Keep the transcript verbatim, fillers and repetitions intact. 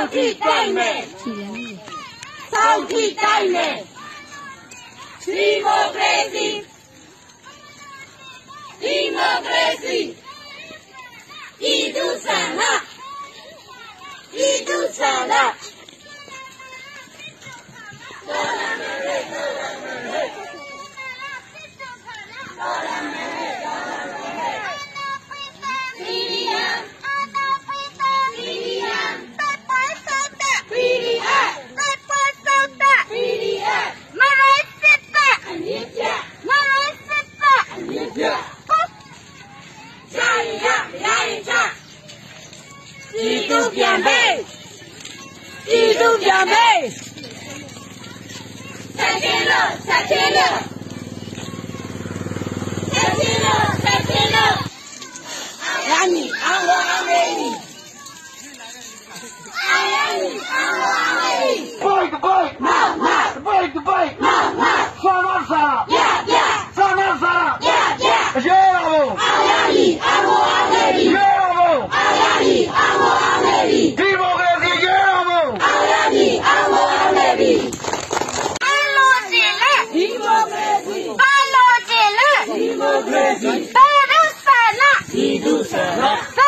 ထိတိုက်မယ်စောင့်ထိတိုက်မယ်ဒီမိုကရေစီဒီမိုကရေစီဤသူဆန္ဒဤသူဆန္ဒတော်လာမယ်တော်လာမယ်တော်လာမယ်တော်လာမယ်စီရီယံစီရီယံတပ်ပေါ်စောက်တဲ့ပီဒီအက်တပ်ပေါ်စောက်တဲ့ပီဒီအက်မရိုးစစ်တဲ့အမြင့်ပြမရိုးစစ်တဲ့အမြင့်ပြကြာရရရရချဤသူပြန်ပေးဤသူပြန်ပေးဆက်ချင်းလို့ဆက်ချင်းလို့ဆက်ချင်းလို့ဆက်ချင်းလို့ရမည်အောင်ဝအောင်မေးအာရမည်အောင်ဝအောင်မေး Fight the fight! No, no! Fight the fight! No, no! Sana sana! Yeah, yeah! Sana sana! Yeah, yeah! Ayero! အာရမည်အောင်ဝအောင်မေး Ayero! အာရမည်အောင်ဝအောင်မေး Democracy ayero! အာရမည်အောင်ဝအောင်မေးအလိုချင်လေဒီမိုကရေစီအလိုချင်လေဒီမိုကရေစီတော်ရဆန္ဒဒီဒုဆန္ဒ